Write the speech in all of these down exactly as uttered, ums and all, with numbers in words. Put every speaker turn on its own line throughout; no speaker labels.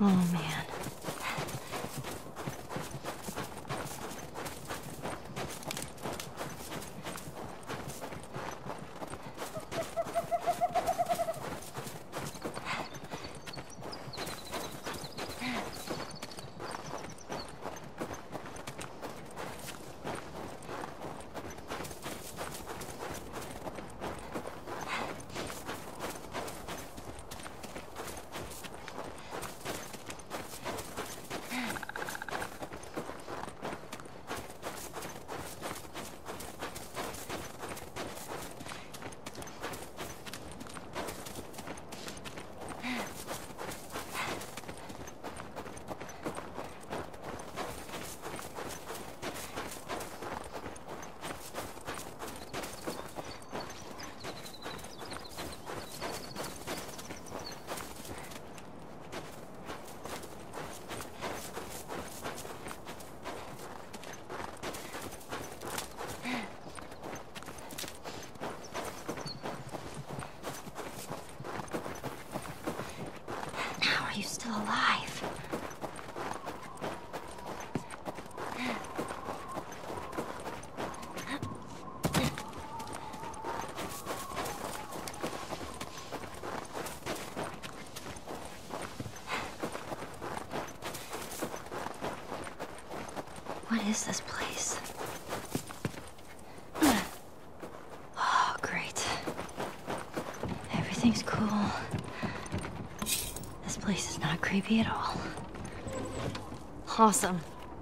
Oh, man. Are you still alive? What is this place? Oh, great. Everything's cool. This place is not creepy at all. Awesome.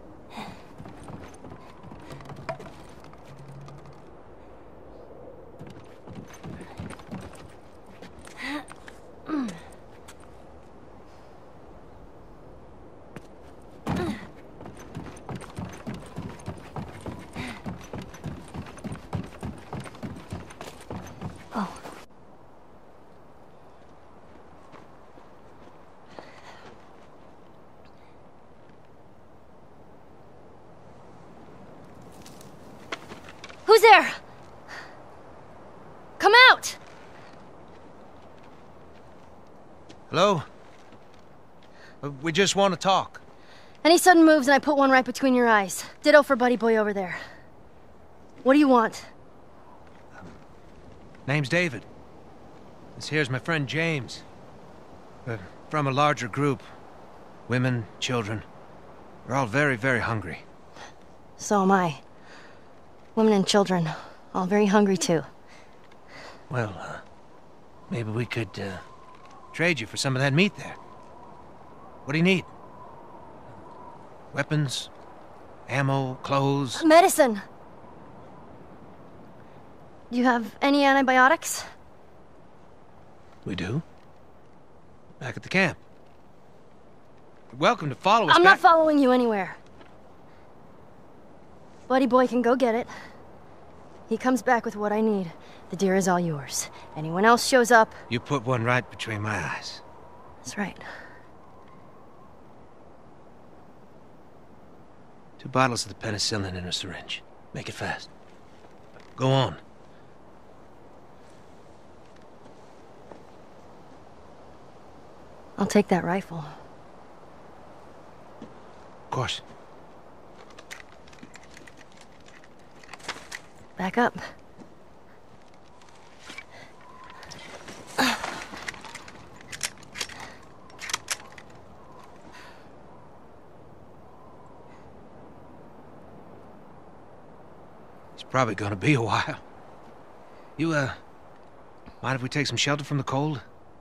Oh. Who's there? Come out!
Hello? Uh, We just want to talk.
Any sudden moves and I put one right between your eyes. Ditto for buddy boy over there. What do you want?
Name's David. This here's my friend James. We're from a larger group. Women, children. We're all very, very hungry.
So am I. Women and children, all very hungry too.
Well, uh, maybe we could, uh, trade you for some of that meat there. What do you need? Weapons? Ammo? Clothes?
Medicine! Do you have any antibiotics?
We do. Back at the camp. You're welcome to follow us
I'm
back-
not following you anywhere. Buddy boy can go get it. He comes back with what I need. The deer is all yours. Anyone else shows up...
You put one right between my eyes.
That's right.
Two bottles of the penicillin in a syringe. Make it fast. Go on.
I'll take that rifle.
Of course.
Back up.
It's probably gonna be a while. You, uh, mind if we take some shelter from the cold?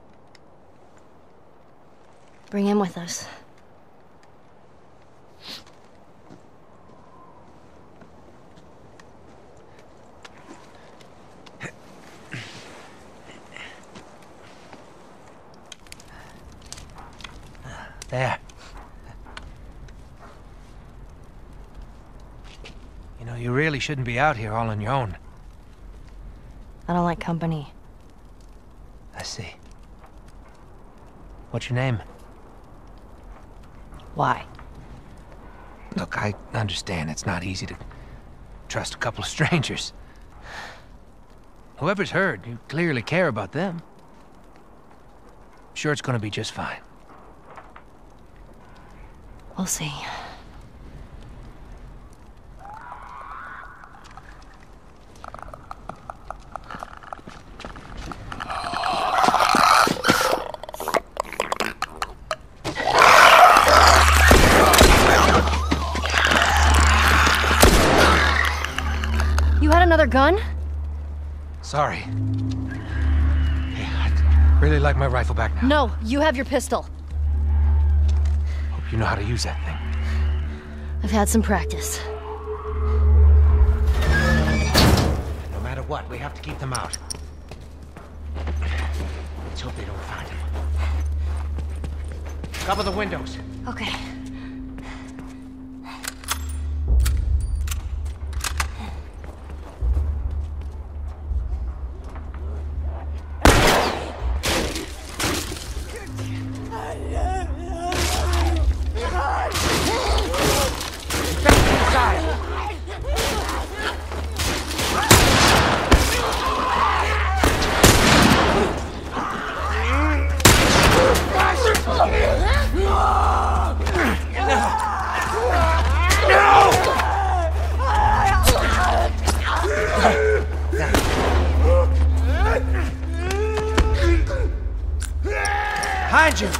Bring him with us.
There. You know, you really shouldn't be out here all on your own.
I don't like company.
I see. What's your name?
Why?
Look, I understand it's not easy to trust a couple of strangers. Whoever's hurt, you clearly care about them. I'm sure it's gonna be just fine.
We'll see. You had another gun?
Sorry. Hey, I'd really like my rifle back now.
No, you have your pistol.
Hope you know how to use that thing.
I've had some practice.
No matter what, we have to keep them out. Let's hope they don't find him. Cover the windows.
Okay.
Behind you!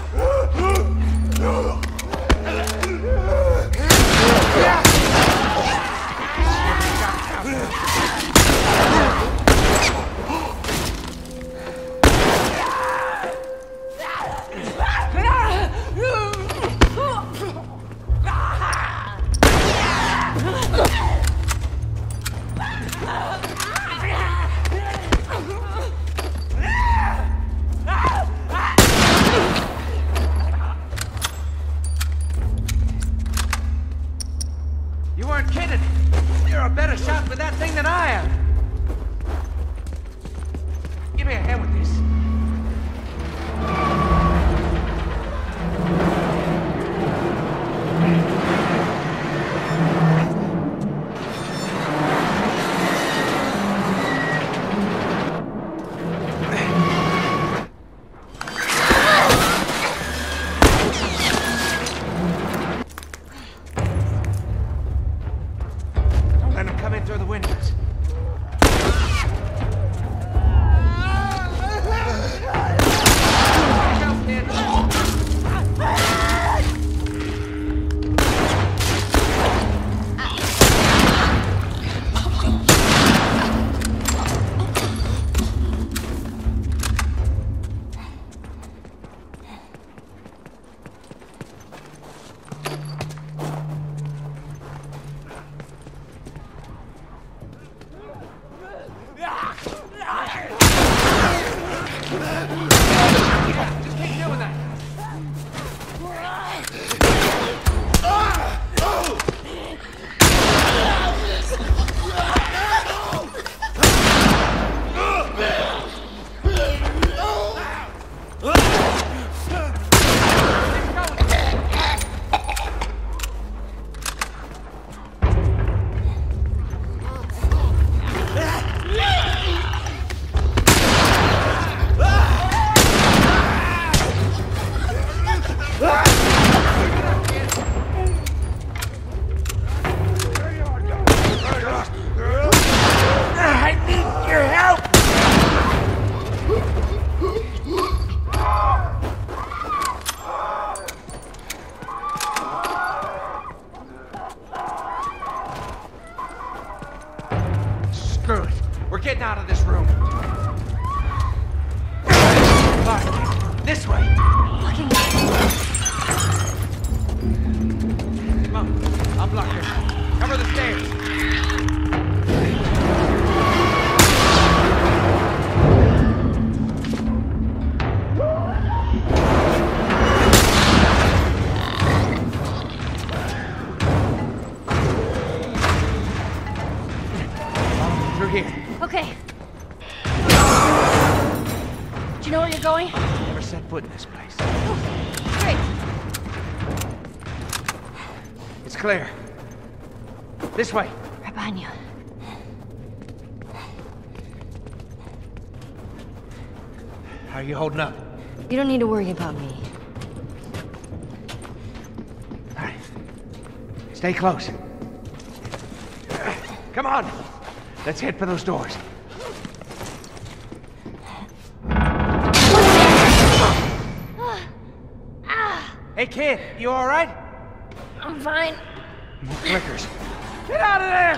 You weren't kidding. You're a better shot with that thing than I am. Give me a hand with this. Let him come in through the windows. Just keep doing that. I need your help! Screw it. We're getting out of this room. Clark, this way.
Looking.
Come on, I'll block her. Cover the stairs. Through here.
Okay. Do you know where you're going?
Never set foot in this place.
Great.
It's clear. This way.
Right behind you.
How are you holding up?
You don't need to worry about me.
All right.
Stay close. Come on! Let's head for those doors. Hey kid, you alright?
I'm fine.
More flickers. Get out of there!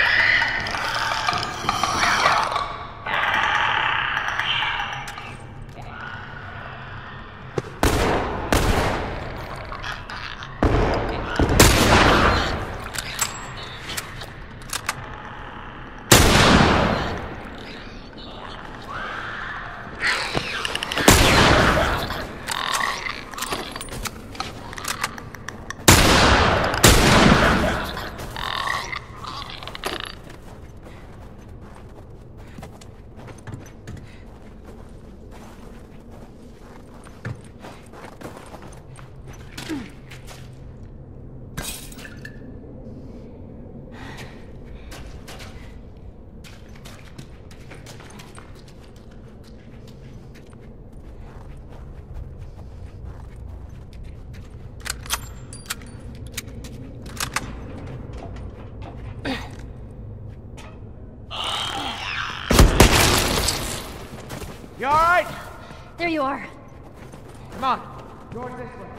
You alright?
There you are.
Come on. Doors this way.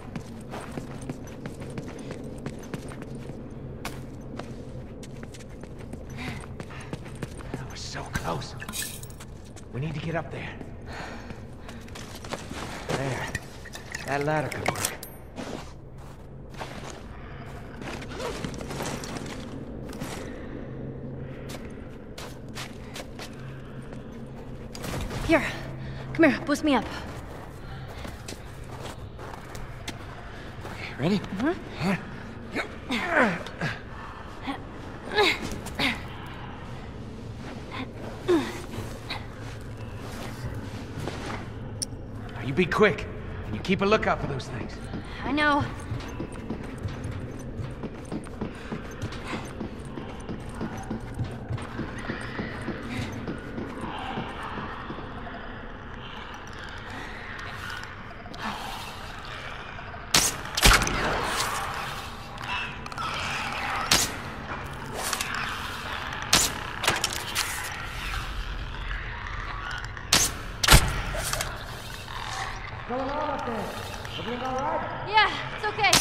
That was so close. We need to get up there. There. That ladder could work.
Here. Come here. Boost me up.
Okay, ready?
Mm-hmm.
Now you be quick, and you keep a lookout for those things.
I know.
What's going on up there? Everything all right?
Yeah, it's okay.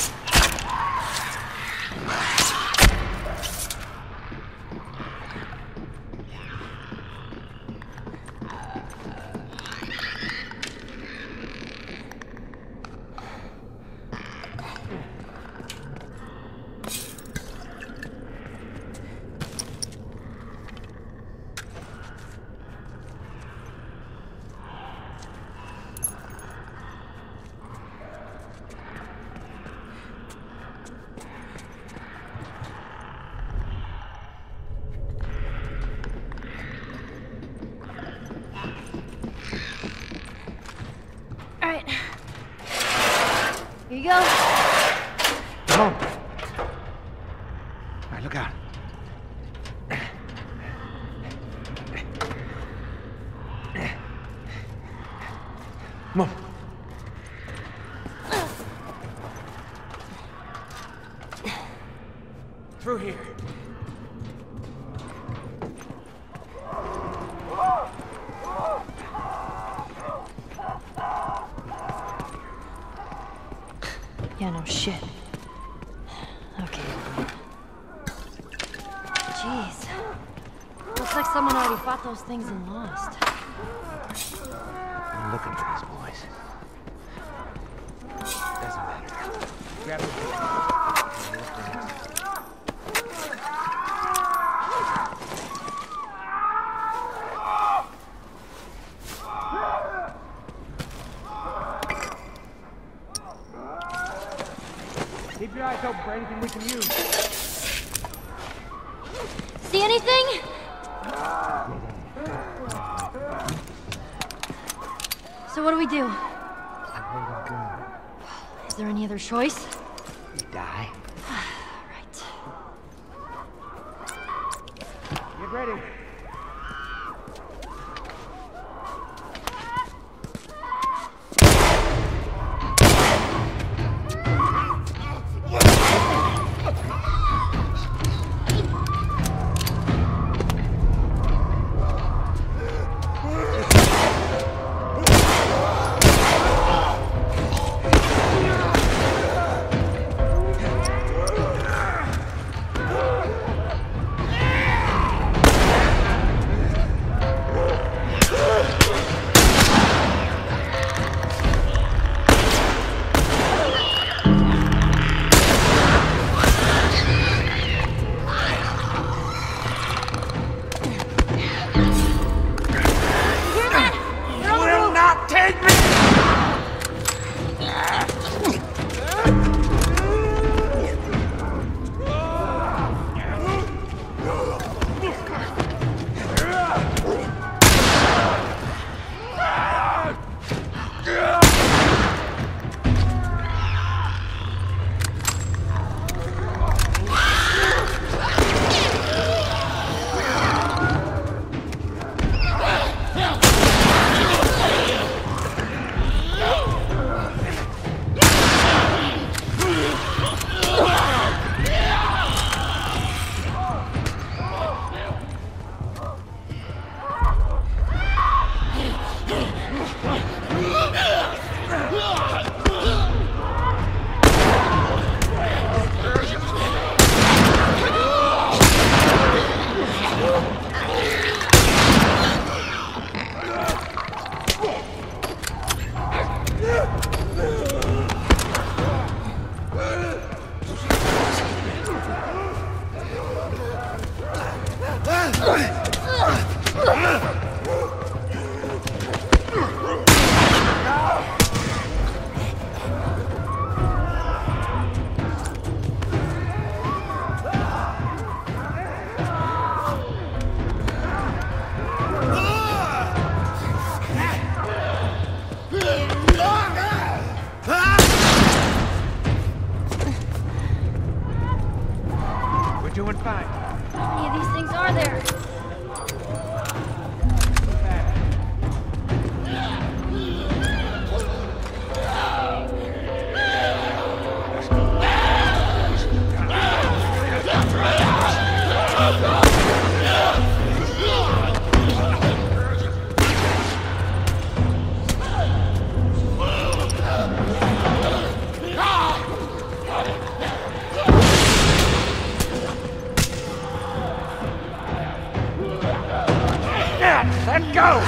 All right. Here you go.
Come on. All right, look out. Come on. Through here.
Yeah, no shit. Okay. Jeez. Looks like someone already fought those things and lost.
I'm looking for these boys. Doesn't matter. Grab the Keep your eyes open for anything we can use.
See anything? So what do we do? Is there any other choice?
We die.
Right.
Get ready.
Doing fine.
How many of these things are there?
Let go!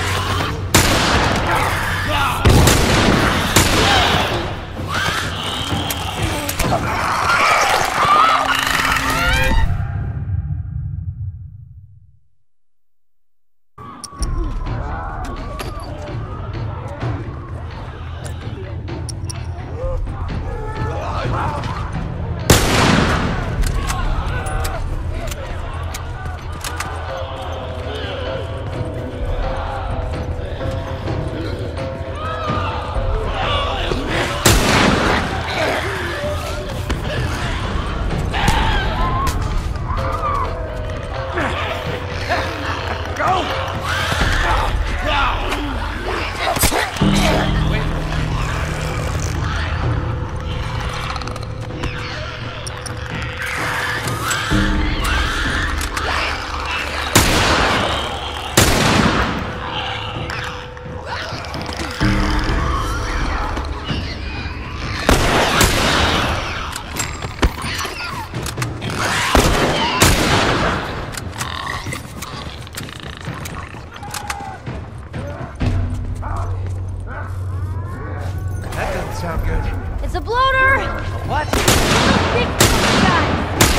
Sound good.
It's a bloater!
A what?
Big guy.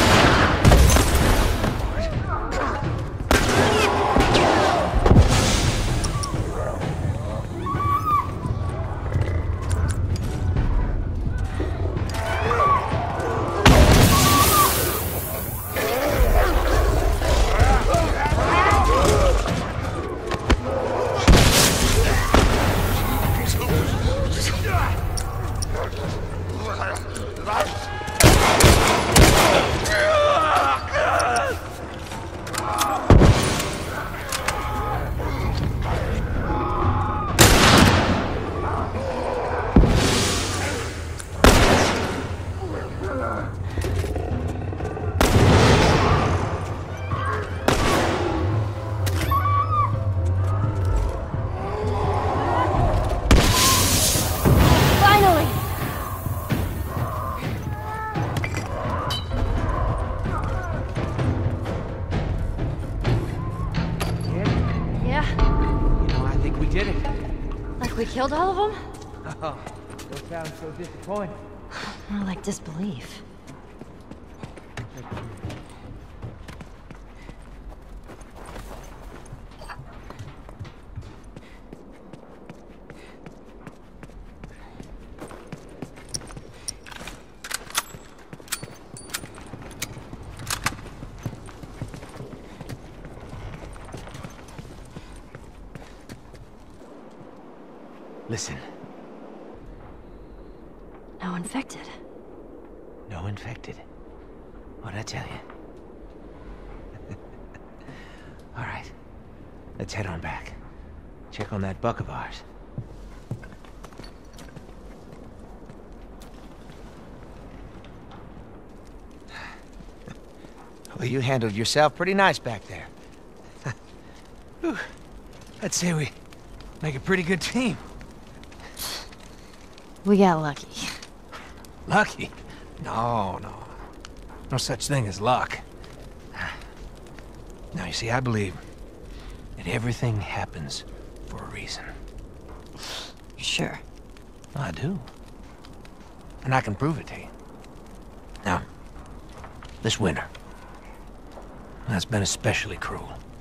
We killed all of them?
Oh, don't sound so disappointed.
More like disbelief.
Listen.
No infected.
No infected. What'd I tell you? All right. Let's head on back. Check on that buck of ours. Well, you handled yourself pretty nice back there. Whew. I'd say we make a pretty good team.
We got lucky.
Lucky? No, no. No such thing as luck. Now, you see, I believe that everything happens for a reason.
Sure.
I do. And I can prove it to you. Now, this winter, that's been especially cruel.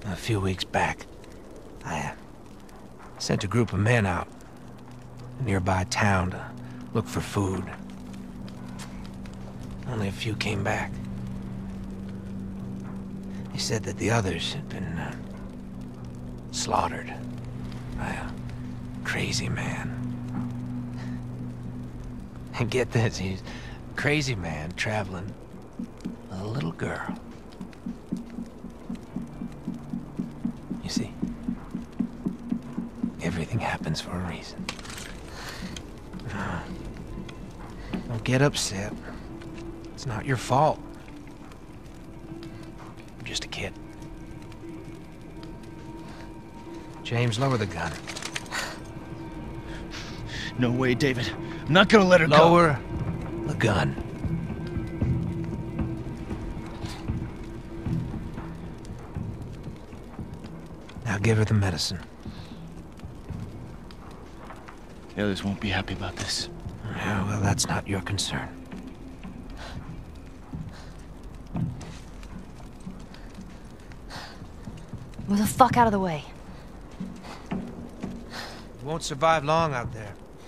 A few weeks back, I uh, sent a group of men out to a nearby town to look for food. Only a few came back. They said that the others had been uh, slaughtered by a crazy man. And get this, he's a crazy man traveling with a little girl. You see, everything happens for a reason. Uh, don't get upset. It's not your fault. I'm just a kid. James, lower the gun.
No way, David. I'm not gonna let her go.
Lower the gun. Now give her the medicine.
The others won't be happy about this.
Yeah, well, that's not your concern.
Move the fuck out of the way.
You won't survive long out there.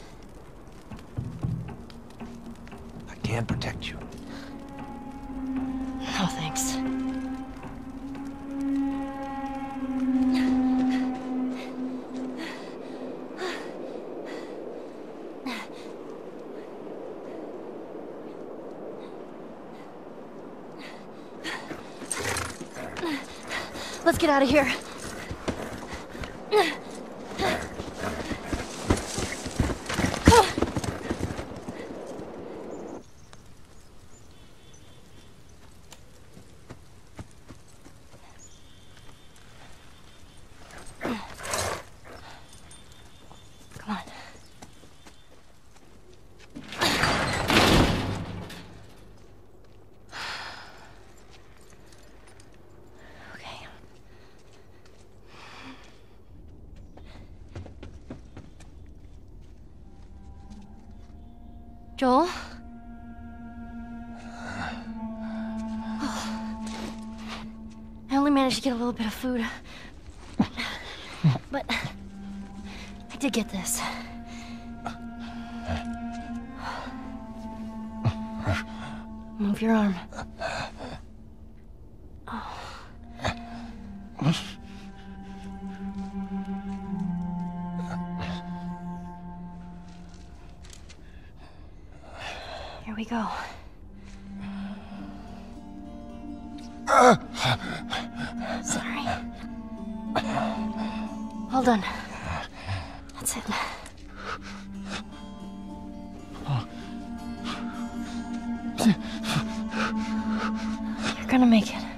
I can protect you.
No, thanks. Let's get out of here. Come on. Joel? Oh. I only managed to get a little bit of food. But I did get this. Move your arm. Oh. Here we go. Sorry. Well done. That's it. You're gonna make it.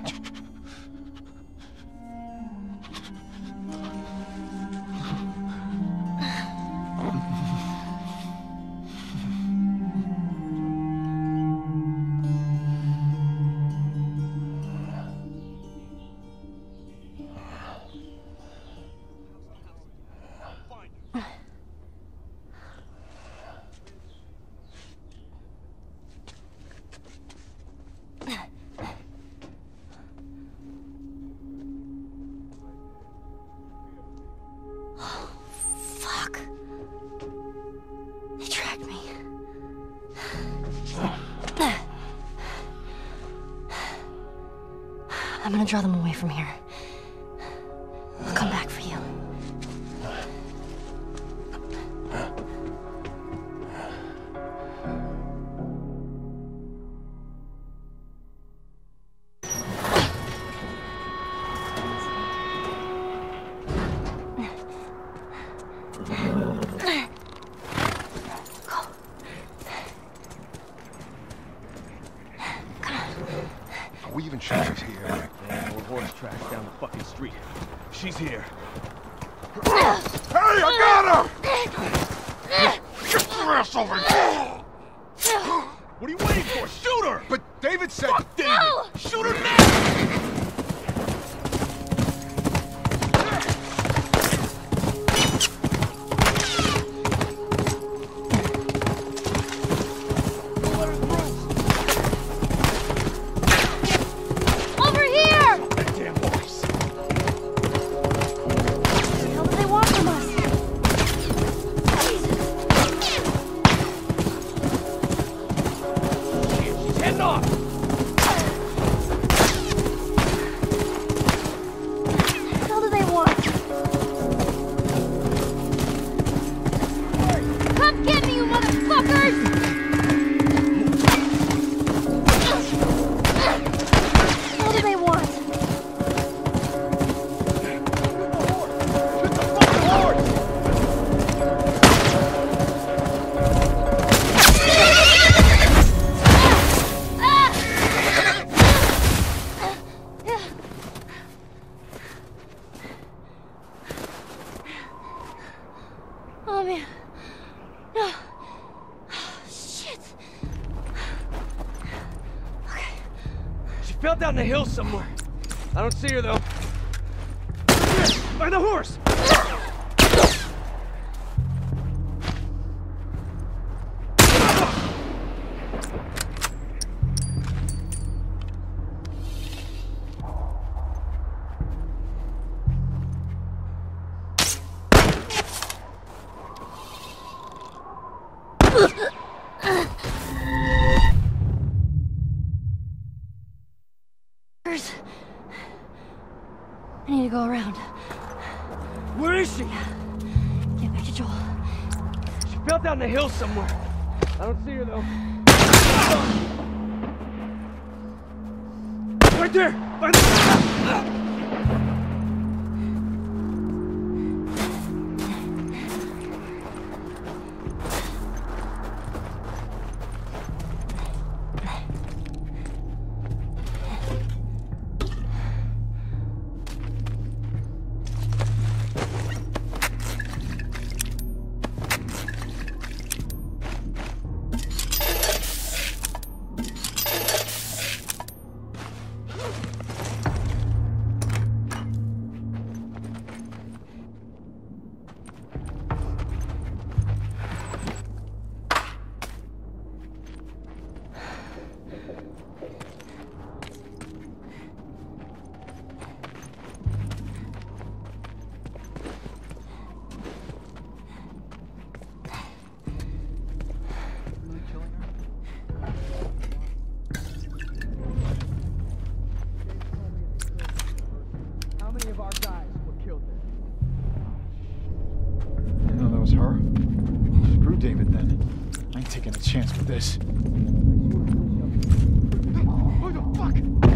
I'm gonna draw them away from here. I'll come back for you.
Are we even sure she's here?
Old horse tracks down the fucking street. She's here.
Hey, I got her! Get your ass over here!
What are you waiting for? Shoot her!
But David said...
Fuck David! No! Shoot her now! down the hill somewhere. I don't see her, though. By the horse!
I need to go around.
Where is she?
Get back to Joel.
She fell down the hill somewhere. I don't see her, though. Right there! By the...
Her? Screw David then. I ain't taking a chance with this.
Who the fuck?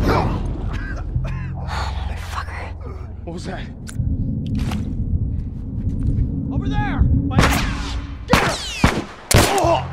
Motherfucker.
What was that?
Over there! By the... Get her! Oh!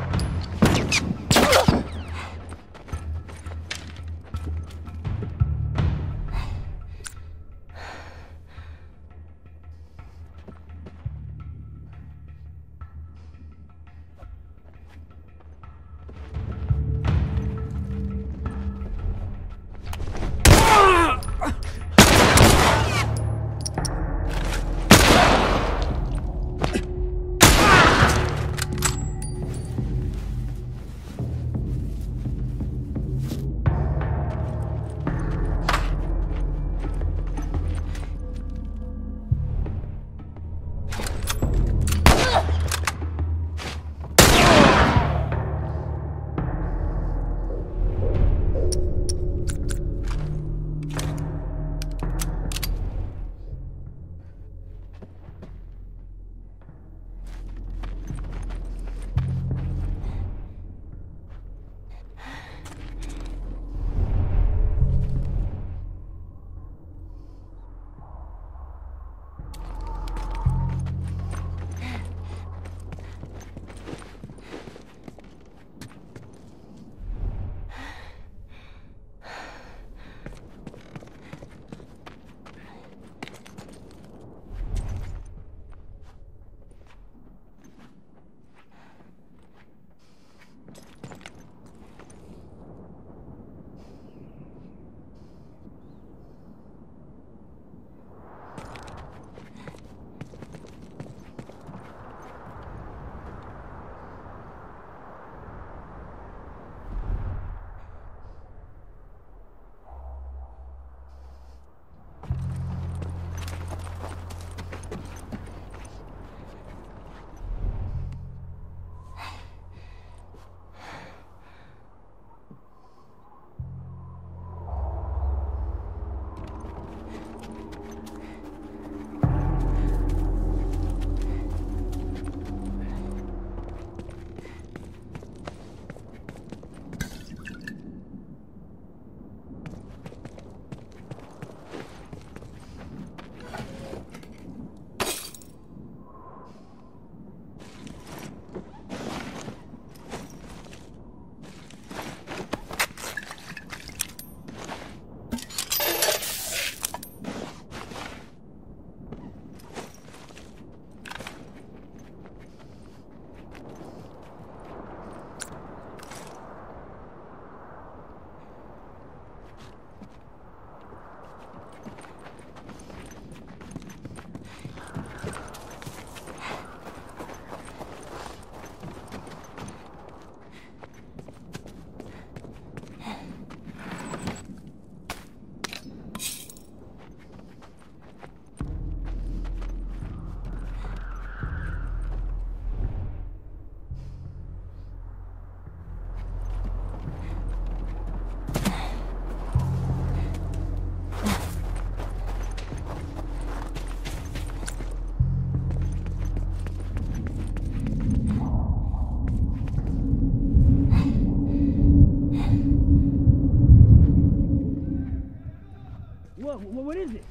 What, what, what is it?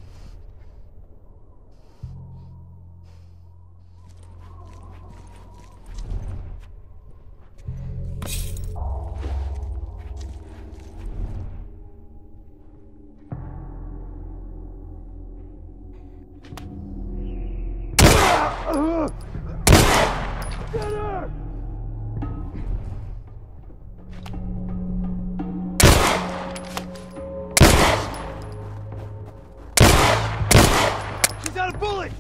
She's out of bullets!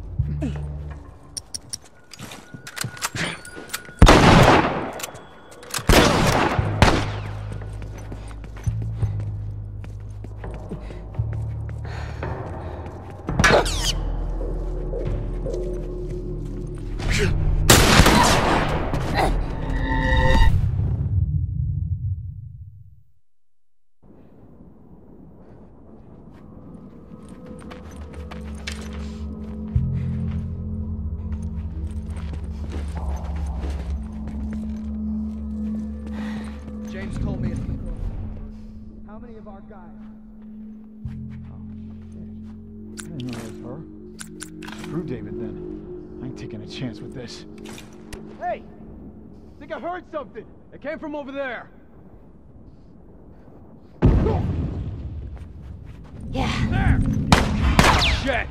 James told me it's the girl. How many of our guys?
I didn't know it was her. Screw David then. I ain't taking a chance with this.
Hey! I think I heard something. It came from over there.
Yeah.
There! Shit!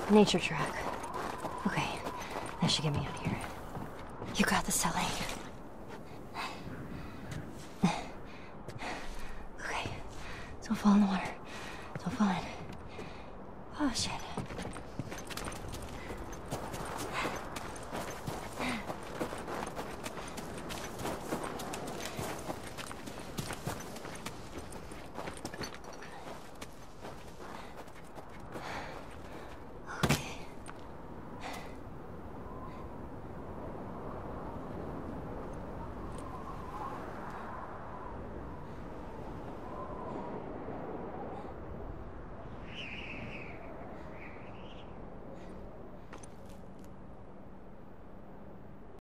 Nature track. Okay, that should get me out of here. You got this, Sally. Okay, so fall in the water.